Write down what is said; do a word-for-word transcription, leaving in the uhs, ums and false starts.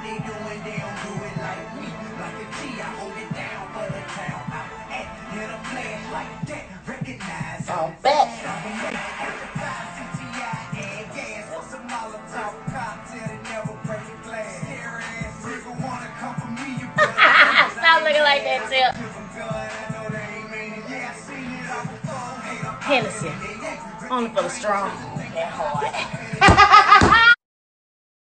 Oh, bet. Stop looking like that, Tip. Hennessy. Only for the strong and hard.